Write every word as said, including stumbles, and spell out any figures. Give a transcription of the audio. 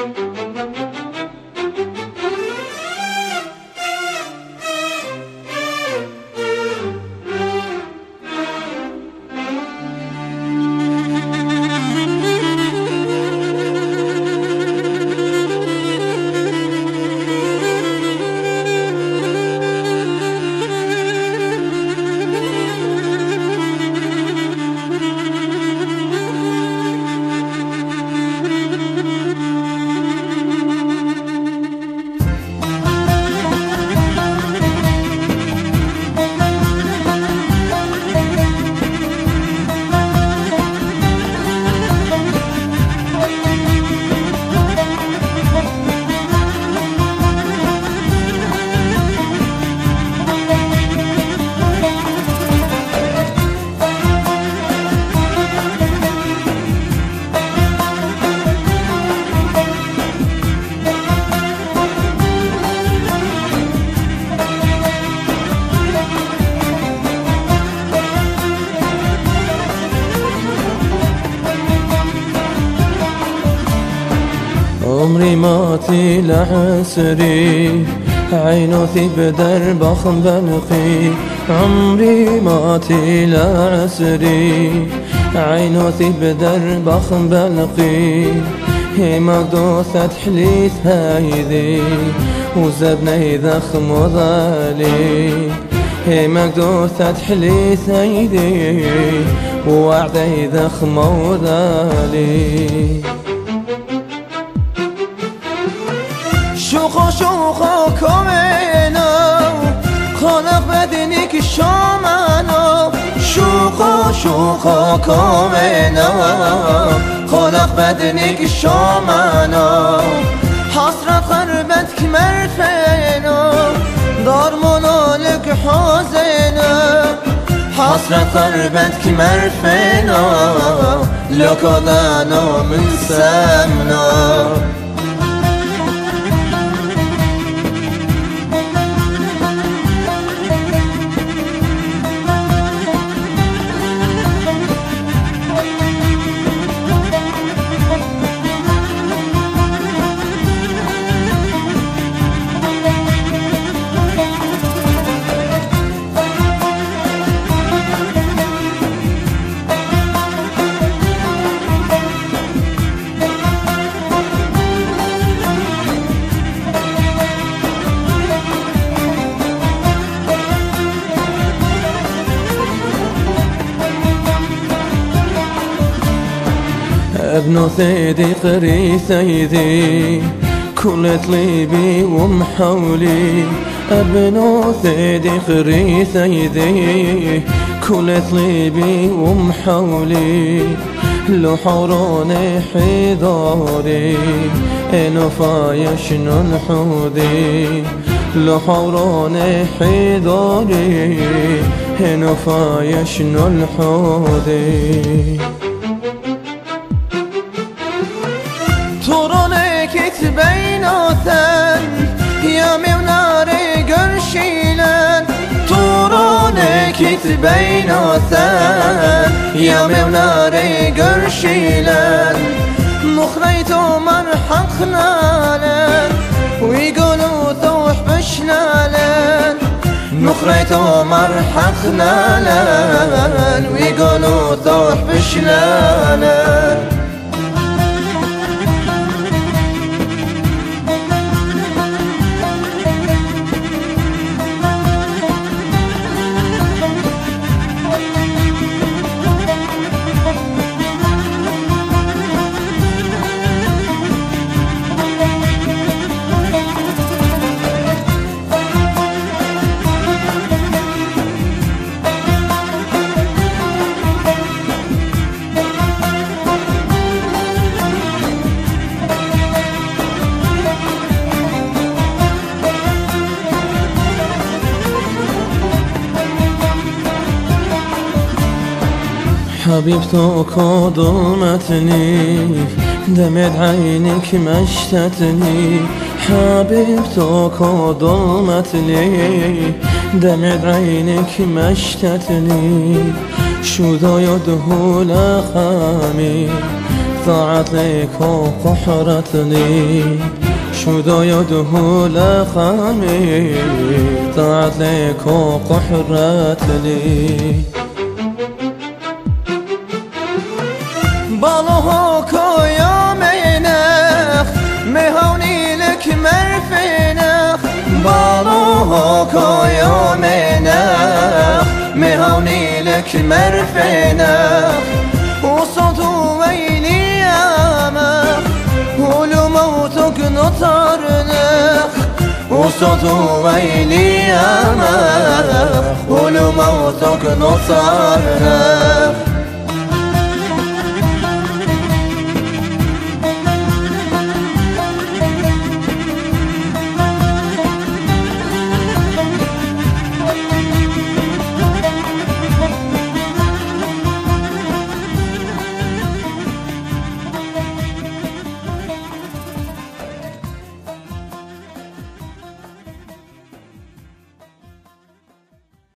عمري ماتي لعسري عينوثي بدرب خنبلقي عمري ماتي لعسري عينوثي بدرب خنبلقي هي مقدوثة حليث هايذي وزبني ذخم وظالي هي مقدوثة حليث هايذي ووعدي ذخم وظالي شوخو شوخو كومينو خلق بدنك شومانو شوخو شوخو كومينو خلق بدنك شومانو حسرت قربتك مرفينو دارمونو لك حزينو حسرت قربتك مرفينو لكولانو من سمنو ابن ثيدي قري ثيدي كل طليبي ومحولي ابن ثيدي قري ثيدي كل طليبي ومحولي لو حوروني حيداري انو فايش ننحودي لو حوروني حيداري انو فايش ننحودي تورونك تبينوثن يا موناري قرشيلن تورونك تبينوثن يا موناري قرشيلن مخريتو مرحقنالن ويقولوا ثوح بشنالن مخريتو مرحقنالن ويقولوا ثوح بشنالن حبيبتك ظلمتني دمعت عينك مشتتني حبيبتك ظلمتني دمعت عينك مشتتني شو ذا يده لقامي طاعت لك وقحرتني شو يده لخامي طاعت لك وقحرتني بالوهو كو يومينخ مهوني لك مرفينخ بالوهو كو يومينخ مهوني لك مرفينخ وصوتو ويلي يامخ ولو موتك نطرنخ وصوتو ويلي يامخ ولو موتك نطرنخ